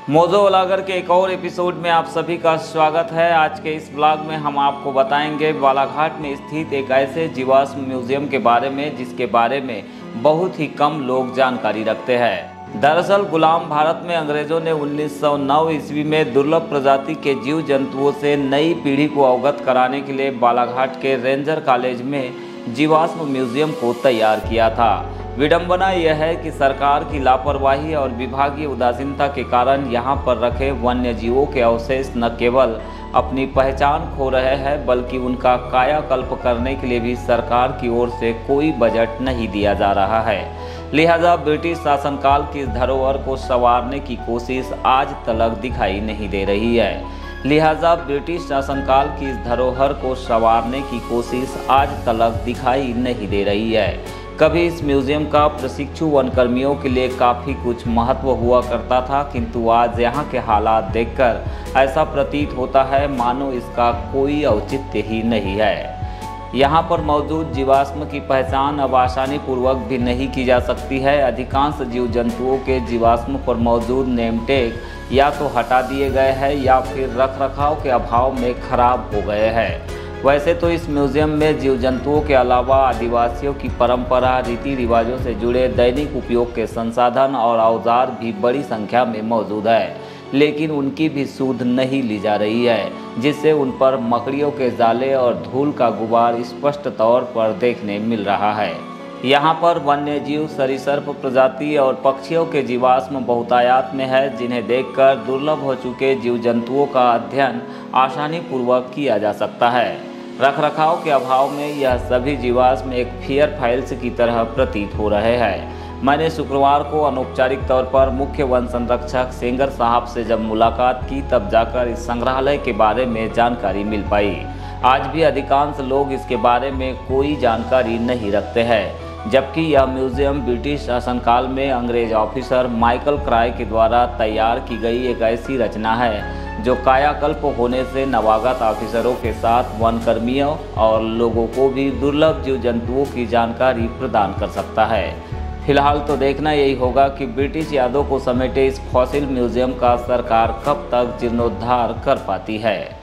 मोज़ो उजागर के एक और एपिसोड में आप सभी का स्वागत है। आज के इस ब्लॉग में हम आपको बताएंगे बालाघाट में स्थित एक ऐसे जीवाश्म म्यूजियम के बारे में जिसके बारे में बहुत ही कम लोग जानकारी रखते हैं। दरअसल गुलाम भारत में अंग्रेजों ने 1909 ईस्वी में दुर्लभ प्रजाति के जीव जंतुओं से नई पीढ़ी को अवगत कराने के लिए बालाघाट के रेंजर कॉलेज में जीवाश्म म्यूजियम को तैयार किया था। विडंबना यह है कि सरकार की लापरवाही और विभागीय उदासीनता के कारण यहां पर रखे वन्य जीवों के अवशेष न केवल अपनी पहचान खो रहे हैं बल्कि उनका कायाकल्प करने के लिए भी सरकार की ओर से कोई बजट नहीं दिया जा रहा है। लिहाजा ब्रिटिश शासनकाल की इस धरोहर को संवारने की कोशिश आज तक दिखाई नहीं दे रही है। लिहाजा ब्रिटिश शासनकाल की इस धरोहर को संवारने की कोशिश आज तक दिखाई नहीं दे रही है। कभी इस म्यूजियम का प्रशिक्षु वनकर्मियों के लिए काफ़ी कुछ महत्व हुआ करता था, किंतु आज यहाँ के हालात देखकर ऐसा प्रतीत होता है मानो इसका कोई औचित्य ही नहीं है। यहाँ पर मौजूद जीवाश्म की पहचान अब आसानी पूर्वक भी नहीं की जा सकती है। अधिकांश जीव जंतुओं के जीवाश्म पर मौजूद नेम टैग या तो हटा दिए गए हैं या फिर रखरखाव के अभाव में खराब हो गए हैं। वैसे तो इस म्यूजियम में जीव जंतुओं के अलावा आदिवासियों की परंपरा, रीति रिवाजों से जुड़े दैनिक उपयोग के संसाधन और औजार भी बड़ी संख्या में मौजूद है, लेकिन उनकी भी सूध नहीं ली जा रही है, जिससे उन पर मकड़ियों के जाले और धूल का गुबार स्पष्ट तौर पर देखने मिल रहा है। यहाँ पर वन्य जीव, सरीसृप प्रजाति और पक्षियों के जीवाश्म बहुतायत में है, जिन्हें देखकर दुर्लभ हो चुके जीव जंतुओं का अध्ययन आसानी पूर्वक किया जा सकता है। रखरखाव के अभाव में यह सभी जीवाश्म एक फियर फाइल्स की तरह प्रतीत हो रहे हैं। मैंने शुक्रवार को अनौपचारिक तौर पर मुख्य वन संरक्षक सेंगर साहब से जब मुलाकात की तब जाकर इस संग्रहालय के बारे में जानकारी मिल पाई। आज भी अधिकांश लोग इसके बारे में कोई जानकारी नहीं रखते हैं, जबकि यह म्यूजियम ब्रिटिश शासनकाल में अंग्रेज ऑफिसर माइकल क्राय के द्वारा तैयार की गई एक ऐसी रचना है जो कायाकल्प होने से नवागत ऑफिसरों के साथ वनकर्मियों और लोगों को भी दुर्लभ जीव जंतुओं की जानकारी प्रदान कर सकता है। फिलहाल तो देखना यही होगा कि ब्रिटिश यादों को समेटे इस फॉसिल म्यूजियम का सरकार कब तक जीर्णोद्धार कर पाती है।